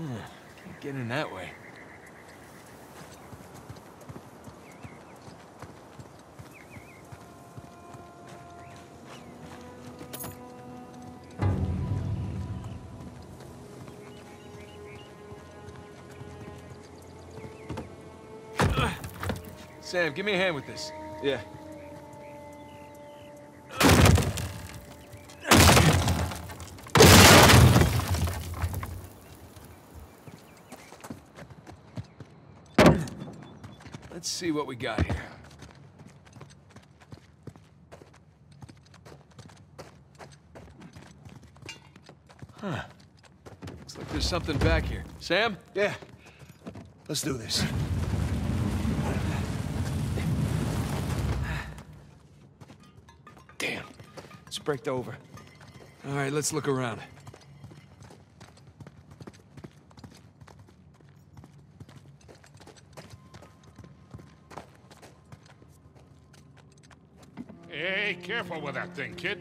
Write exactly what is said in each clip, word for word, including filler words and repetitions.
Hmm. Can't get in that way. Sam, give me a hand with this. Yeah. Let's see what we got here. Huh. Looks like there's something back here. Sam? Yeah. Let's do this. Damn. It's bricked over. All right, let's look around. Hey, careful with that thing, kid.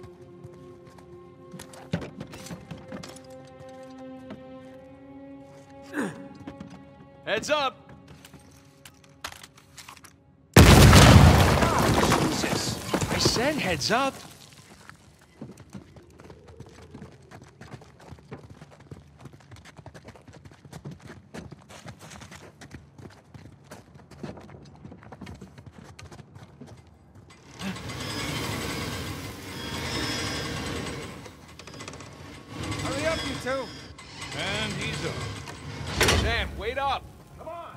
Heads up! Jesus! I said heads up! Hurry up, you two! And he's up. Sam, wait up! Come on!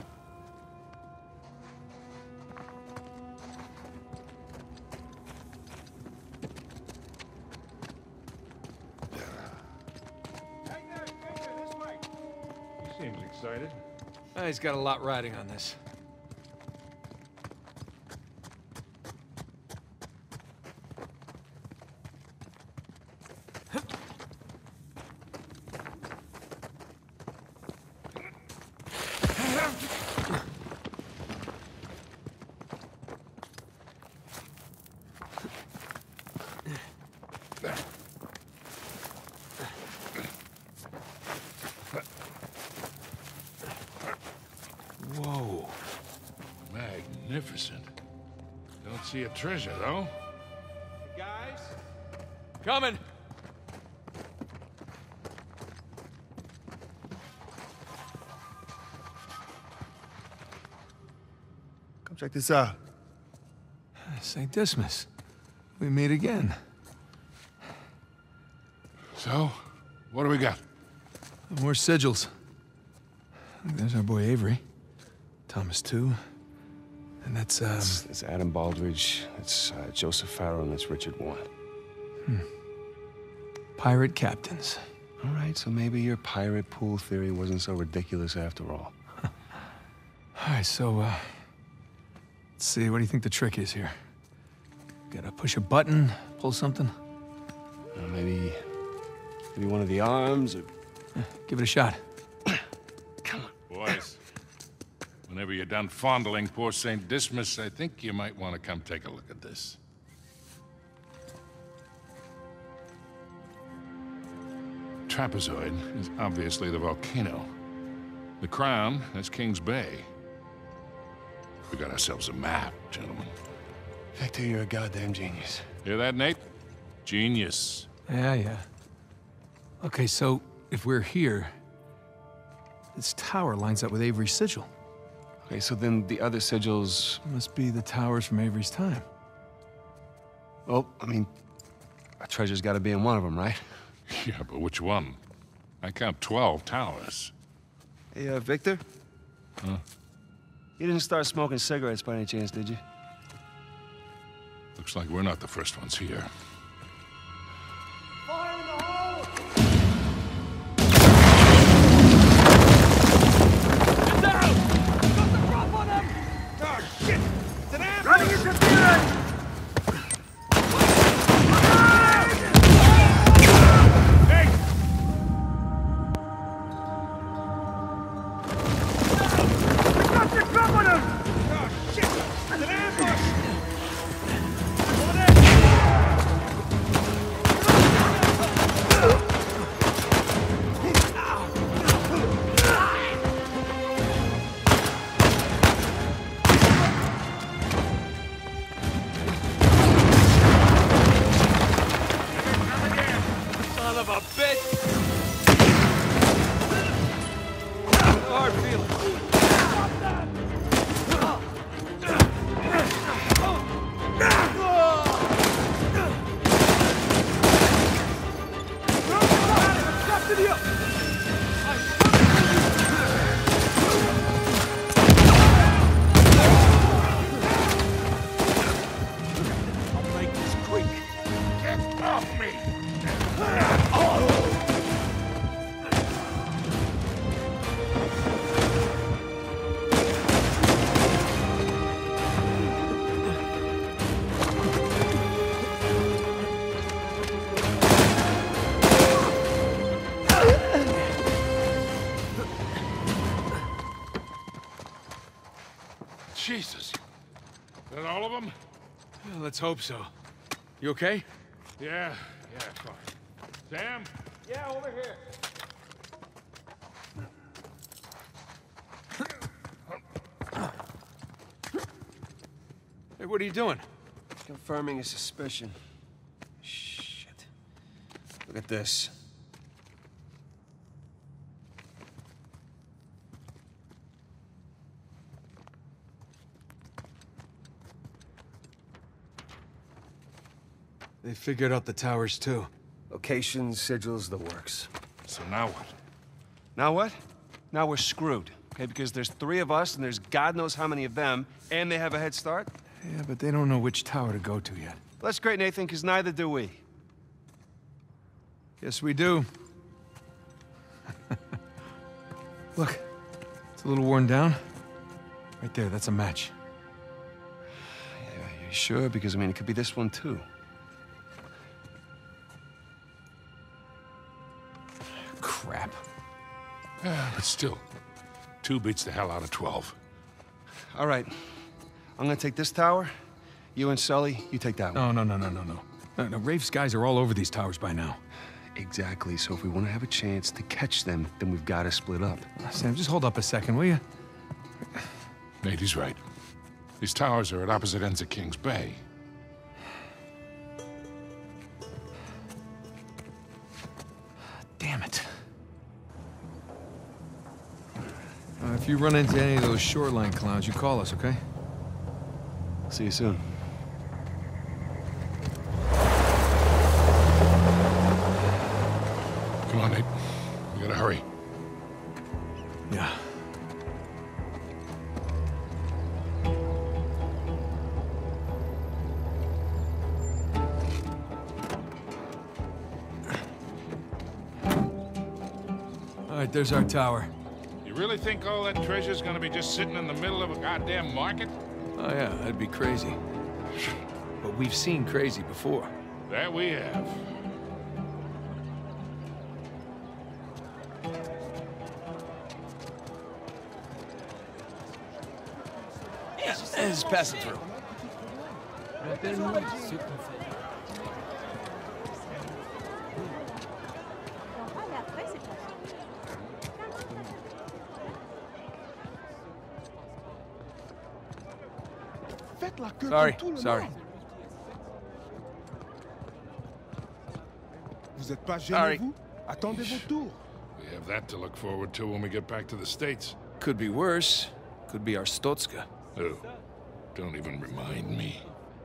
Hey there, hey there, this way! He seems excited. Oh, he's got a lot riding on this. Whoa. Magnificent. Don't see a treasure, though. Guys? Coming! Come check this out. Saint Dismas. We meet again. So, what do we got? More sigils. There's our boy Avery. Thomas, too. And that's, um... It's, it's Adam Baldridge, it's uh, Joseph Farrell, and it's Richard Warren. Hmm. Pirate captains. All right, so maybe your pirate pool theory wasn't so ridiculous after all. All right, so, uh... let's see, what do you think the trick is here? Gotta push a button, pull something? Uh, maybe... maybe one of the arms, or... Yeah, give it a shot. Come on. Boys, whenever you're done fondling poor Saint Dismas, I think you might want to come take a look at this. Trapezoid is obviously the volcano. The crown is King's Bay. We got ourselves a map, gentlemen. Victor, you're a goddamn genius. Hear that, Nate? Genius. Yeah, yeah. Okay, so if we're here, this tower lines up with Avery's sigil. Okay, so then the other sigils... Must be the towers from Avery's time. Well, I mean, a treasure's gotta be in one of them, right? Yeah, but which one? I count twelve towers. Hey, uh, Victor? Huh? You didn't start smoking cigarettes by any chance, did you? Looks like we're not the first ones here. Fire in the hole! Get down! Got the drop on him! Oh, shit! It's an ambush! Running interference! Hey! We got the drop on him! Oh, shit! It's an ambush! Over Well, let's hope so. You okay? Yeah, yeah, fine. Sam? Yeah, over here. Hey, what are you doing? Confirming a suspicion. Shit. Look at this. They figured out the towers, too. Locations, sigils, the works. So now what? Now what? Now we're screwed. Okay, because there's three of us, and there's God knows how many of them, and they have a head start? Yeah, but they don't know which tower to go to yet. Well, that's great, Nathan, because neither do we. Yes, we do. Look, it's a little worn down. Right there, that's a match. Yeah, you sure? Because, I mean, it could be this one, too. Crap. Yeah, but still, two beats the hell out of twelve. All right. I'm gonna take this tower. You and Sully, you take that one. No, no, no, no, no, no. No, no, Rafe's guys are all over these towers by now. Exactly. So if we want to have a chance to catch them, then we've got to split up. Sam, just hold up a second, will you? Nate, he's right. These towers are at opposite ends of Kings Bay. Damn it. Uh, if you run into any of those shoreline clowns, you call us, okay? See you soon. Come on, Nate. We gotta hurry. Yeah. All right, there's our tower. You really think all that treasure's gonna be just sitting in the middle of a goddamn market? Oh yeah, that'd be crazy. But we've seen crazy before. That we have. Yeah, it's passing through. Sorry, sorry. Vous êtes pas Sorry. gêné, vous? Attendez votre tour. We have that to look forward to when we get back to the States. Could be worse. Could be our Stotska. Oh, don't even remind me.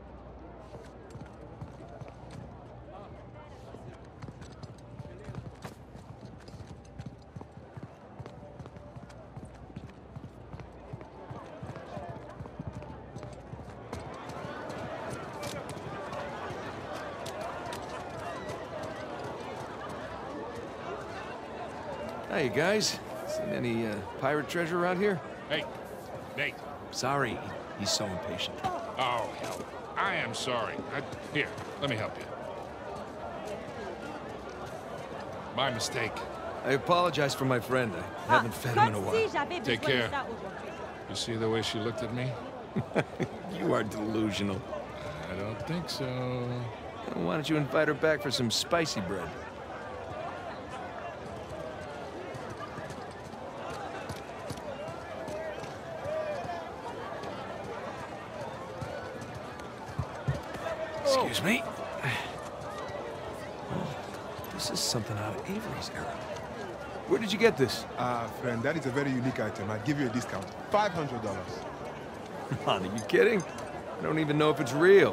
Hey, guys. Seen any uh, pirate treasure around here? Hey, Nate. Sorry, he's so impatient. Oh, hell. I am sorry. I, here, let me help you. My mistake. I apologize for my friend. I haven't fed him in a while. Take care. You see the way she looked at me? You are delusional. I don't think so. Why don't you invite her back for some spicy bread? Excuse me. Oh, this is something out of Avery's era. Where did you get this? Ah, friend, that is a very unique item. I'll give you a discount. five hundred dollars. Come on, are you kidding? I don't even know if it's real.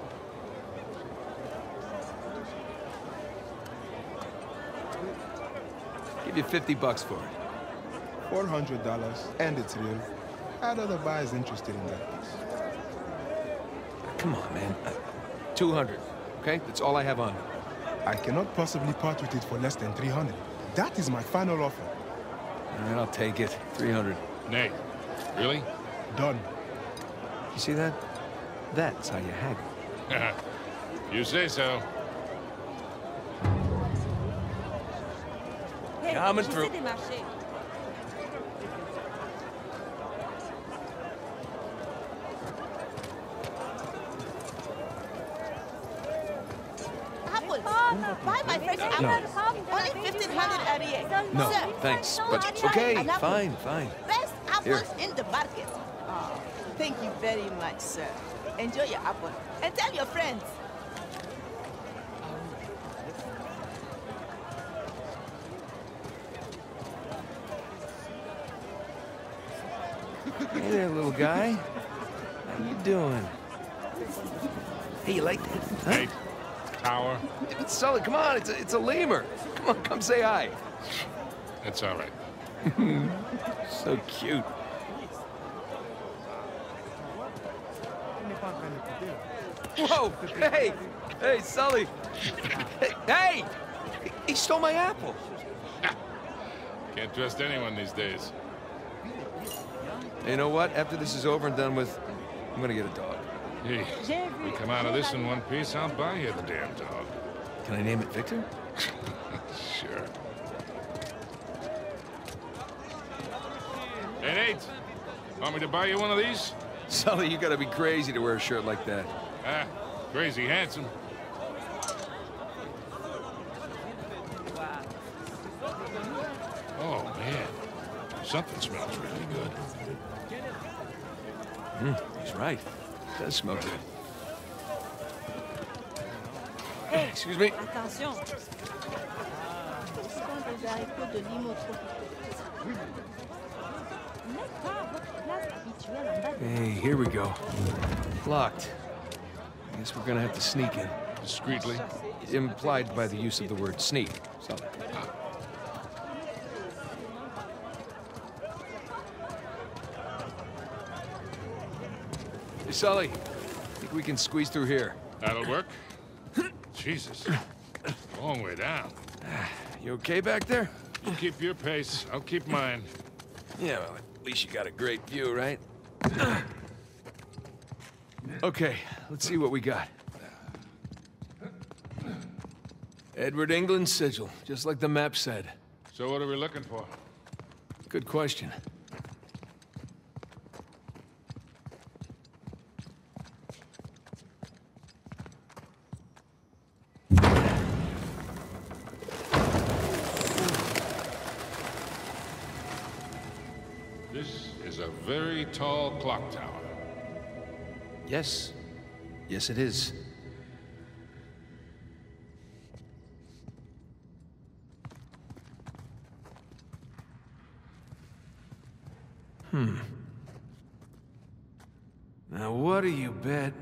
Give you fifty bucks for it. four hundred dollars, and it's real. I'd other buyers interested in that piece. Come on, man. Uh, two hundred, okay? That's all I have on me. I cannot possibly part with it for less than three hundred. That is my final offer. All right, I'll take it. three hundred. Nate, really? Done. You see that? That's how you haggle. You say so. Coming through. apples. Buy my fresh apples. Only fifteen hundred a year. No, Sir, thanks, don't but try okay, an apple. fine, fine. Best Here. apples in the market. Oh, thank you very much, sir. Enjoy your apple. And tell your friends. Hey there, little guy. How you doing? Hey, you like that? Huh? Hey, tower. It's Sully, come on, it's a, it's a lemur. Come on, come say hi. That's all right. So cute. Whoa, hey, hey, Sully. Hey, hey, he stole my apple. Can't trust anyone these days. You know what? After this is over and done with, I'm gonna get a dog. Hey, we come out of this in one piece, I'll buy you the damn dog. Can I name it Victor? Sure. Hey, Nate, want me to buy you one of these? Sully, you gotta be crazy to wear a shirt like that. Ah, crazy handsome. Oh, man. Something smells really good. Mm, he's right. It does smell good. Hey, excuse me. Attention. Des haricots de limo tropicaux. N'est pas votre place habituelle en bas de- Hey, here we go. Locked. I guess we're gonna have to sneak in. Discreetly. Implied by the use of the word sneak. Sully. Hey, Sully. Think we can squeeze through here. That'll work. Jesus. Long way down. You okay back there? You keep your pace. I'll keep mine. Yeah, well, at least you got a great view, right? Okay, let's see what we got. Edward England's sigil, just like the map said. So what are we looking for? Good question. This is a very tall clock tower. Yes. Yes, it is. Hmm. Now, what do you bet?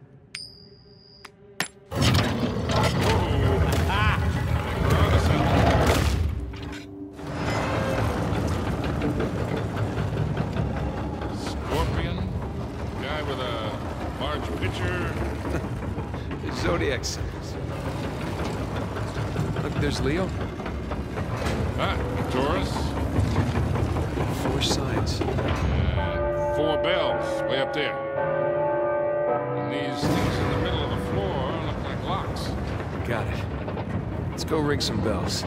Scorpion? Guy with a large pitcher? Zodiac symbols. Look, there's Leo. Ah, Taurus? Four signs. Uh, four bells, way up there. And these things in the middle of the floor look like locks. Got it. Let's go ring some bells.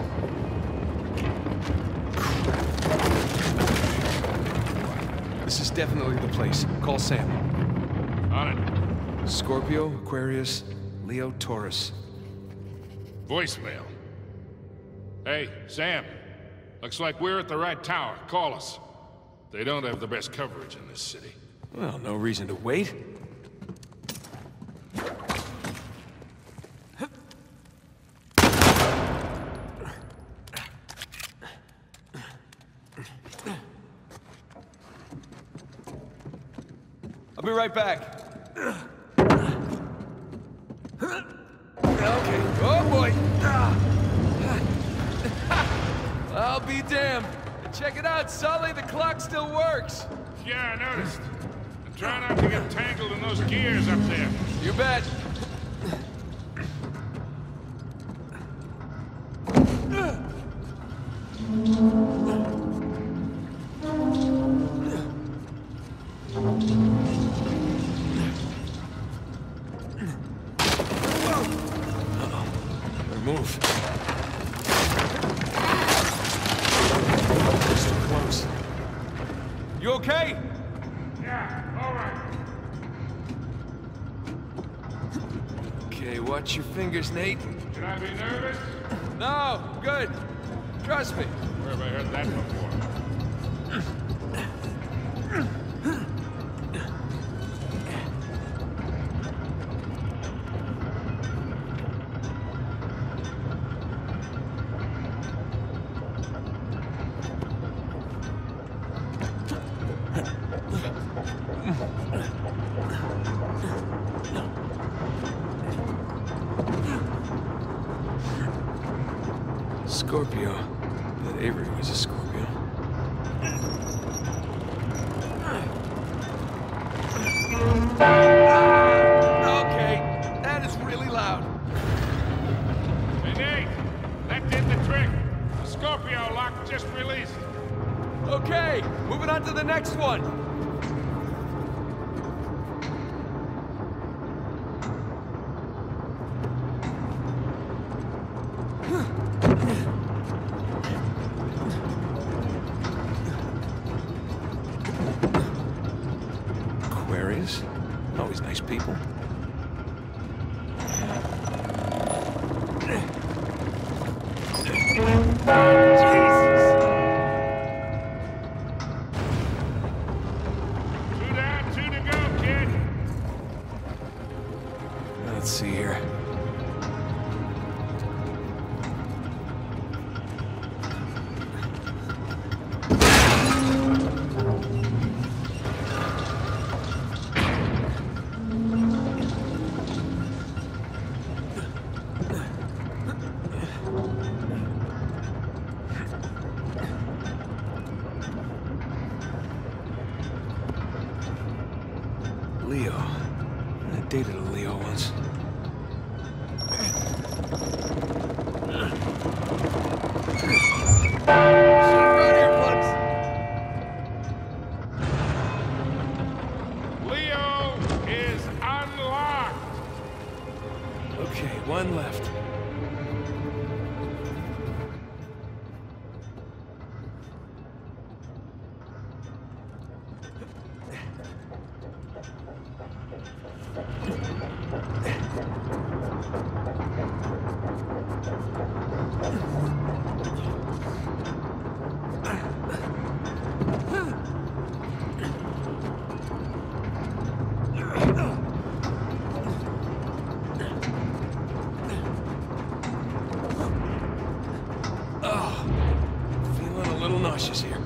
This is definitely the place. Call Sam. On it. Scorpio, Aquarius, Leo, Taurus. Voicemail. Hey, Sam. Looks like we're at the right tower. Call us. They don't have the best coverage in this city. Well, no reason to wait. I'll be right back. Okay. Oh, boy. I'll be damned. Check it out, Sully. The clock still works. Yeah, I noticed. And try not to get tangled in those gears up there. You bet. Move. It's too close. You okay? Yeah, all right. Okay, watch your fingers, Nate. Should I be nervous? No, good. Trust me. Where have I heard that before? Scorpio. That Avery was a Scorpio. Okay, that is really loud. Hey, Nate! That did the trick. The Scorpio lock just released. Okay, moving on to the next one. Aquarius? Always nice people. Two down, two to go, kid. Let's see here. Leo. I dated a Leo once. Leo is unlocked. Okay, one left. Feeling a little nauseous here.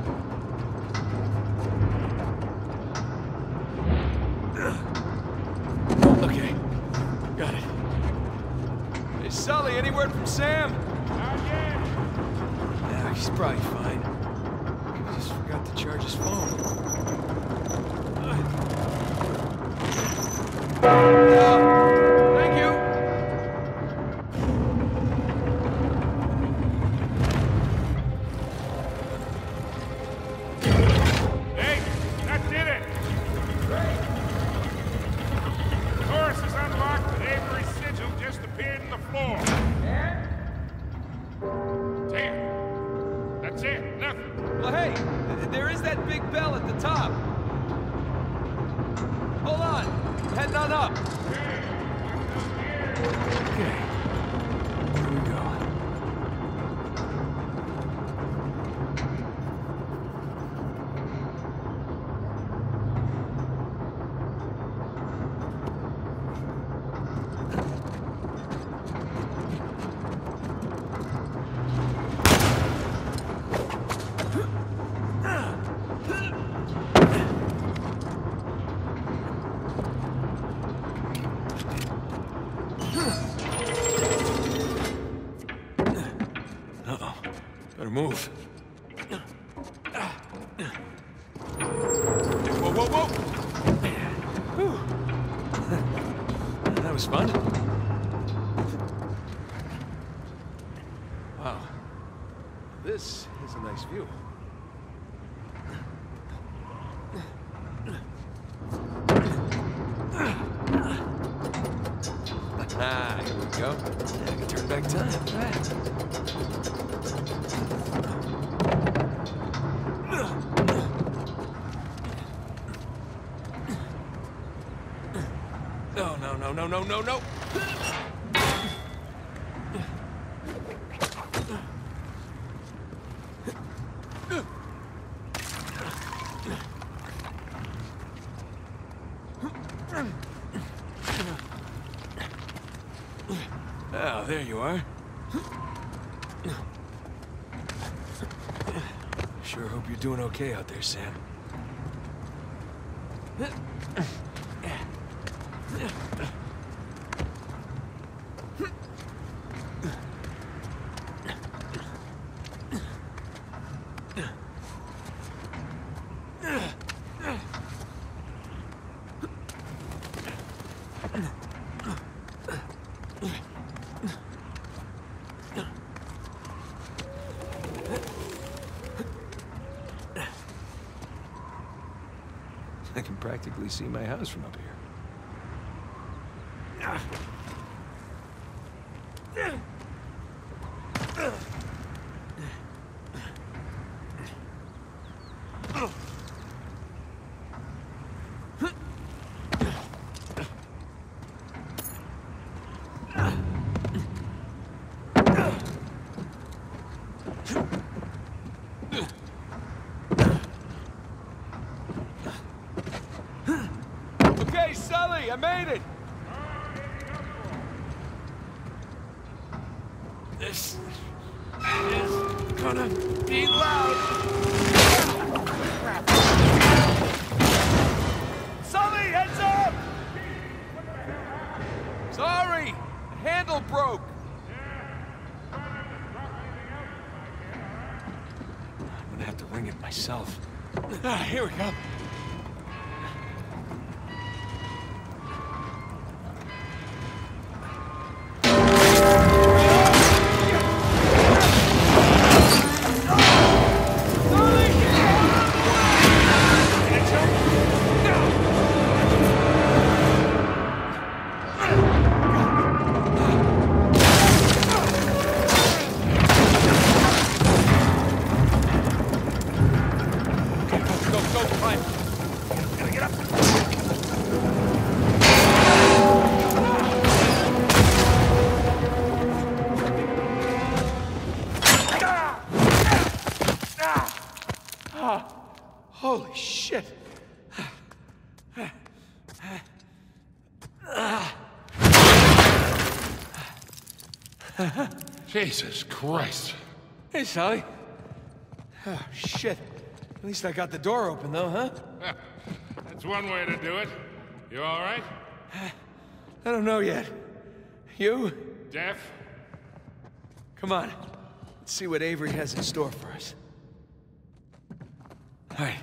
Okay, got it. Hey, Sully, any word from Sam? Not yet. Yeah, he's probably fine. He just forgot to charge his phone. Yeah, thank you. Hey, that did it. Doris is unlocked, and Avery's sigil just appeared in the floor. Damn. That's it. Nothing. Well, hey, th- there is that big bell at the top. Hold on. Heading on up. Okay. Here we go. Uh-oh. Better move. Whoa, whoa, whoa! Whew. That was fun. Wow. This is a nice view. Ah, here we go. Yeah, I can turn back time. Look at that. No, no, no, no, no, no, no! Oh, there you are. Sure hope you're doing okay out there, Sam. I can practically see my house from up here. Okay, Sully, I made it! This is gonna be loud. Sully, heads up! Sorry, the handle broke. I'm gonna have to ring it myself. Ah, here we go. Holy shit! Jesus Christ. Hey, Sally. Oh, shit. At least I got the door open, though, huh? That's one way to do it. You all right? I don't know yet. You? Deaf? Come on. Let's see what Avery has in store for us. All right.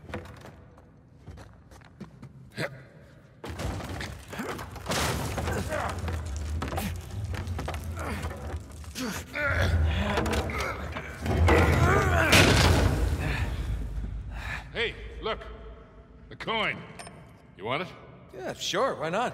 Hey, look. The coin. You want it? Yeah, sure. Why not?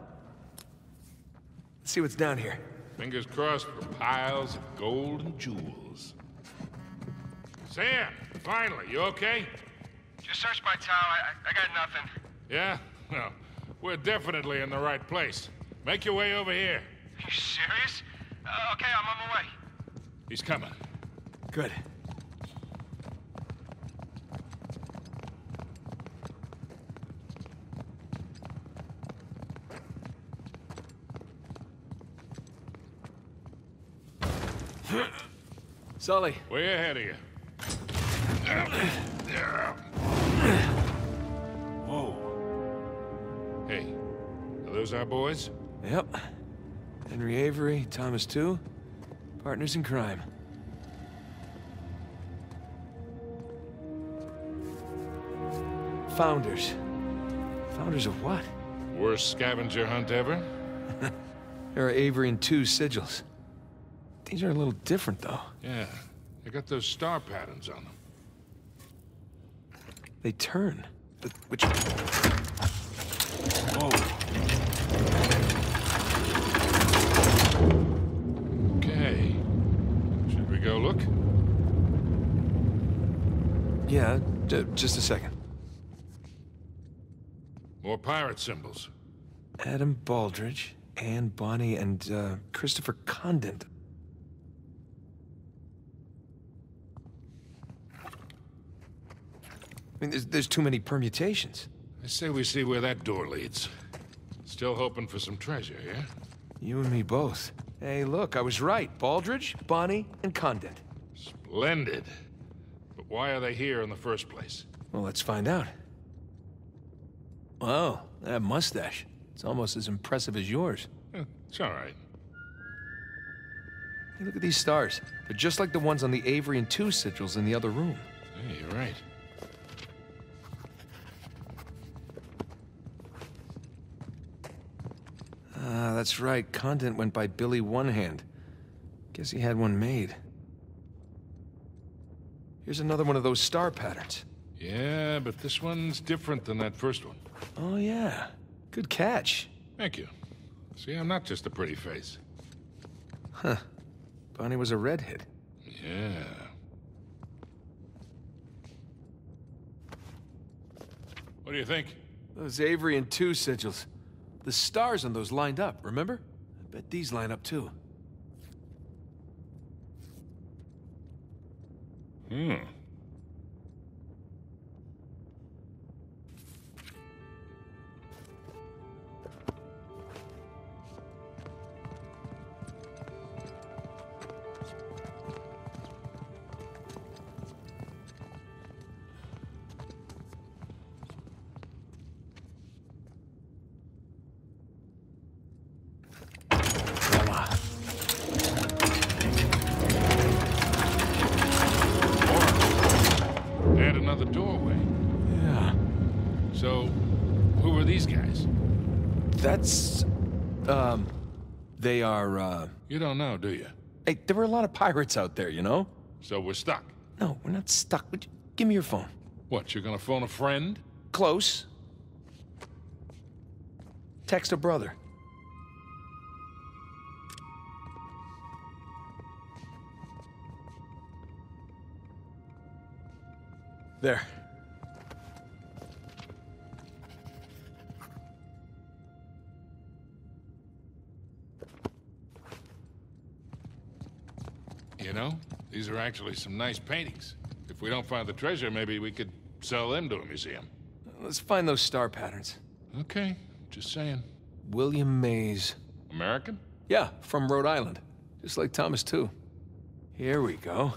Let's see what's down here. Fingers crossed for piles of gold and jewels. Sam, finally, you okay? Just searched my tower. I, I got nothing. Yeah? Well, we're definitely in the right place. Make your way over here. Are you serious? Uh, okay, I'm on my way. He's coming. Good. Sully. Way ahead of you. Whoa. Hey, are those our boys? Yep. Henry Avery, Thomas too. Partners in crime. Founders. Founders of what? Worst scavenger hunt ever? There are Avery and two sigils. These are a little different, though. Yeah, they got those star patterns on them. They turn. But which... Whoa. Okay. Should we go look? Yeah, j just a second. More pirate symbols. Adam Baldridge, Anne, Bonnie, and uh, Christopher Condent. I mean, there's, there's too many permutations. I say we see where that door leads. Still hoping for some treasure, yeah? You and me both. Hey, look, I was right. Baldridge, Bonnie, and Condent. Splendid. But why are they here in the first place? Well, let's find out. Wow, that mustache. It's almost as impressive as yours. Eh, it's all right. Hey, look at these stars. They're just like the ones on the Avery and Two sigils in the other room. Yeah, you're right. Ah, that's right. Condent went by Billy One Hand. Guess he had one made. Here's another one of those star patterns. Yeah, but this one's different than that first one. Oh, yeah. Good catch. Thank you. See, I'm not just a pretty face. Huh. Bonnie was a redhead. Yeah. What do you think? Those Avery and Two sigils. The stars on those lined up, remember? I bet these line up too. Hmm. And another doorway. Yeah. So, who are these guys? That's... Um... They are, uh... You don't know, do you? Hey, there were a lot of pirates out there, you know? So we're stuck. No, we're not stuck. Would you... Give me your phone. What, you're gonna phone a friend? Close. Text a brother. There. You know, these are actually some nice paintings. If we don't find the treasure, maybe we could sell them to a museum. Let's find those star patterns. Okay, just saying. William Mays. American? Yeah, from Rhode Island. Just like Thomas, too. Here we go.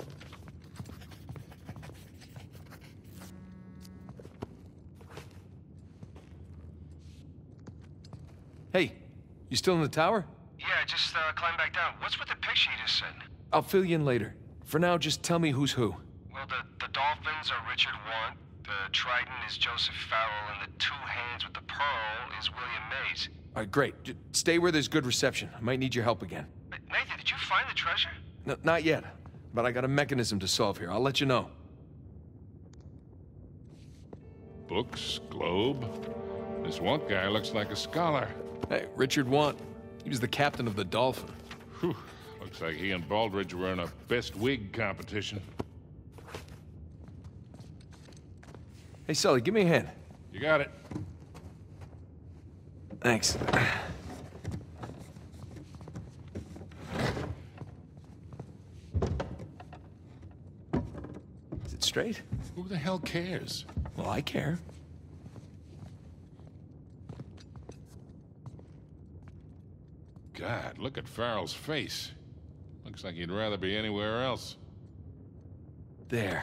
Hey, you still in the tower? Yeah, just uh, climb back down. What's with the picture you just sent? I'll fill you in later. For now, just tell me who's who. Well, the, the dolphins are Richard Want, the trident is Joseph Farrell, and the two hands with the pearl is William Mays. All right, great. Just stay where there's good reception. I might need your help again. But Nathan, did you find the treasure? No, not yet, but I got a mechanism to solve here. I'll let you know. Books, globe. This one guy looks like a scholar. Hey, Richard Want. He was the captain of the Dolphin. Whew. Looks like he and Baldridge were in a best wig competition. Hey, Sully, give me a hand. You got it. Thanks. Is it straight? Who the hell cares? Well, I care. God, look at Farrell's face. Looks like he'd rather be anywhere else. There.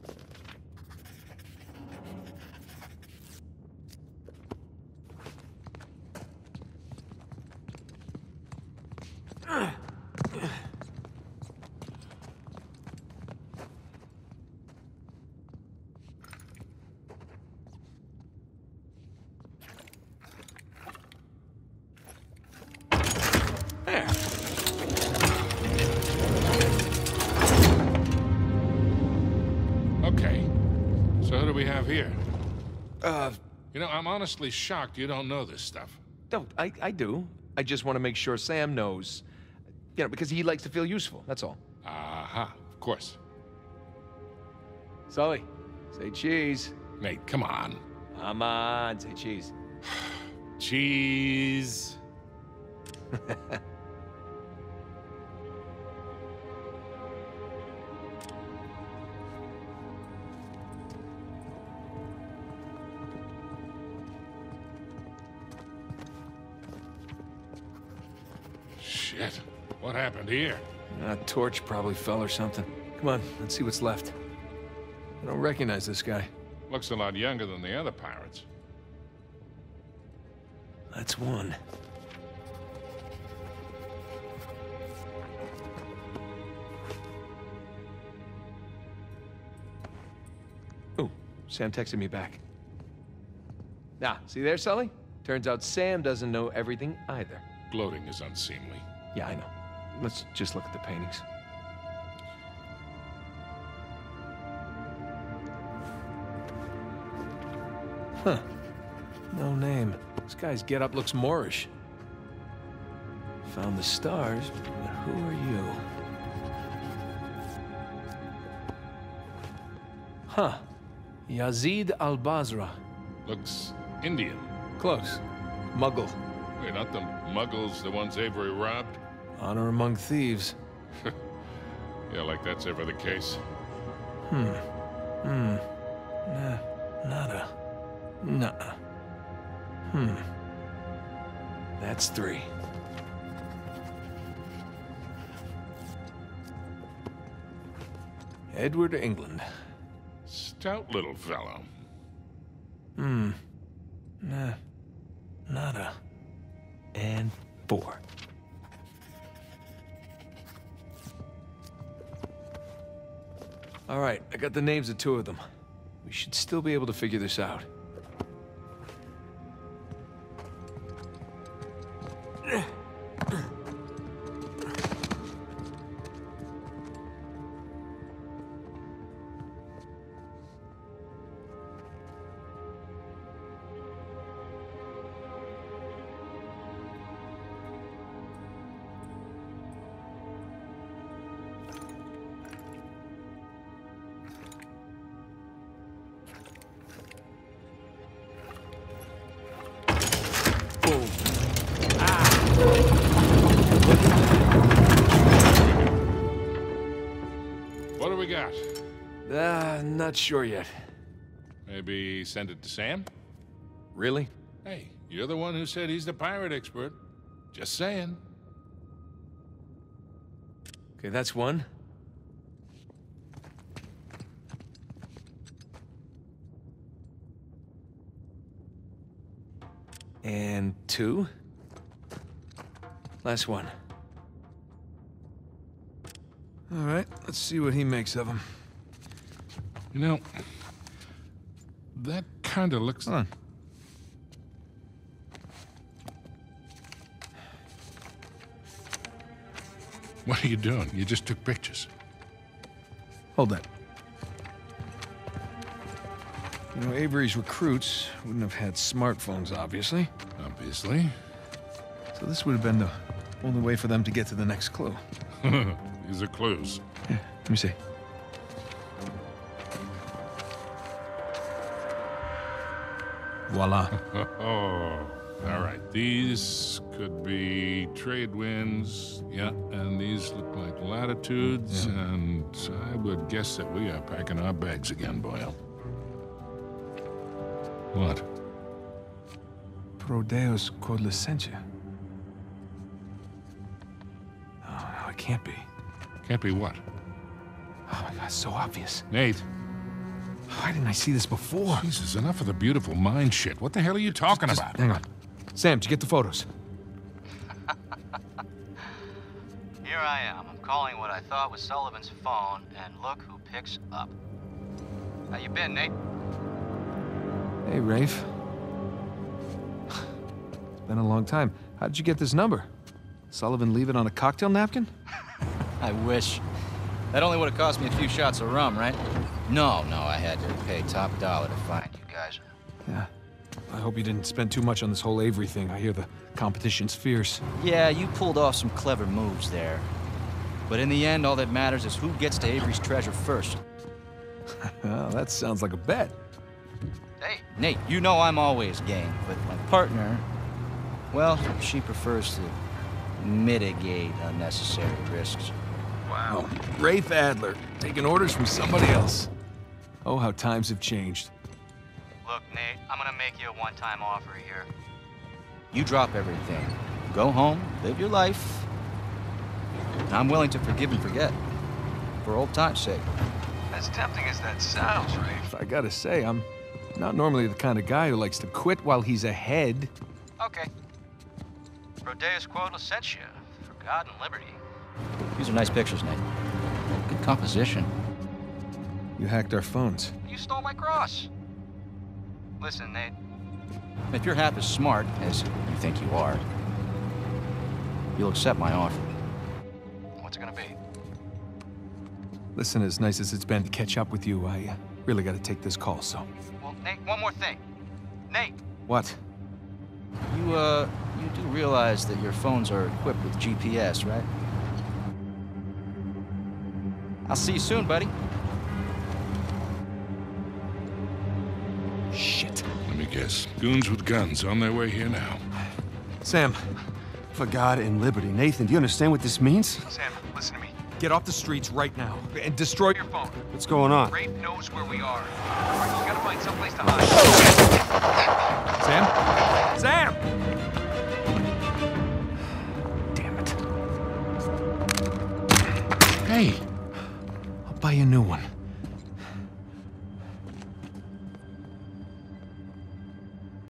Okay, so who do we have here? Uh, You know, I'm honestly shocked you don't know this stuff. no, I, I do. I just want to make sure Sam knows. You know, because he likes to feel useful, that's all. Aha, of course. Sully, say cheese. Nate, come on. Come on, say cheese. Cheese. Shit. What happened here? A torch probably fell or something. Come on, let's see what's left. I don't recognize this guy. Looks a lot younger than the other pirates. That's one. Oh, Sam texted me back. Nah, see there, Sully? Turns out Sam doesn't know everything either. Gloating is unseemly. Yeah, I know. Let's just look at the paintings. Huh. No name. This guy's getup looks Moorish. Found the stars, but who are you? Huh. Yazid al-Basra. Looks Indian. Close. Muggle. Wait, not the Muggles, the ones Avery robbed? Honor among thieves. Yeah, like that's ever the case. Hmm. Hmm. Nah. Nada. Nuh-uh. Hmm. That's three. Edward England. Stout little fellow. Hmm. Nah. Nada. And four. All right, I got the names of two of them. We should still be able to figure this out. What do we got? Uh, not sure yet. Maybe send it to Sam? Really? Hey, you're the one who said he's the pirate expert. Just saying. Okay, that's one. And two. Last one. All right, let's see what he makes of them. You know, that kind of looks... Hold on. What are you doing? You just took pictures. Hold that. You know, Avery's recruits wouldn't have had smartphones, obviously. Obviously. So this would have been the only way for them to get to the next clue. These are clues. Yeah, let me see. Voila. Oh, all right. These could be trade winds. Yeah, and these look like latitudes. Yeah. And I would guess that we are packing our bags again, Boyle. What? Pro Deus quod licentia. Oh, no, it can't be. Can't be what? Oh my God, it's so obvious. Nate. Why didn't I see this before? Jesus, enough of the beautiful mind shit. What the hell are you talking just, about? Hang on. Sam, did you get the photos? Here I am. I'm calling what I thought was Sullivan's phone, and look who picks up. How you been, Nate? Hey, Rafe. It's been a long time. How did you get this number? Sullivan leave it on a cocktail napkin? I wish. That only would have cost me a few shots of rum, right? No, no, I had to pay top dollar to find you guys. Yeah. I hope you didn't spend too much on this whole Avery thing. I hear the competition's fierce. Yeah, you pulled off some clever moves there. But in the end, all that matters is who gets to Avery's treasure first. Well, that sounds like a bet. Hey, Nate, you know I'm always game, but my partner, well, she prefers to mitigate unnecessary risks. Wow. Rafe Adler, taking orders from somebody else. Oh, how times have changed. Look, Nate, I'm gonna make you a one-time offer here. You drop everything. Go home, live your life. I'm willing to forgive and forget. For old time's sake. As tempting as that sounds, Rafe. I gotta say, I'm not normally the kind of guy who likes to quit while he's ahead. Okay. Rodeus Quota sent you for God and liberty. These are nice pictures, Nate. Good composition. You hacked our phones. You stole my cross. Listen, Nate. If you're half as smart as you think you are, you'll accept my offer. What's it gonna be? Listen, as nice as it's been to catch up with you, I uh, really gotta take this call, so... Well, Nate, one more thing. Nate! What? You, uh, you do realize that your phones are equipped with G P S, right? I'll see you soon, buddy. Shit. Let me guess. Goons with guns on their way here now. Sam, For God and liberty. Nathan, do you understand what this means? Sam, listen to me. get off the streets right now and destroy Your phone. What's going on? Rafe knows where we are. All right, you gotta find someplace to hide. Sam? Sam! Damn it. Hey! I'll buy you a new one.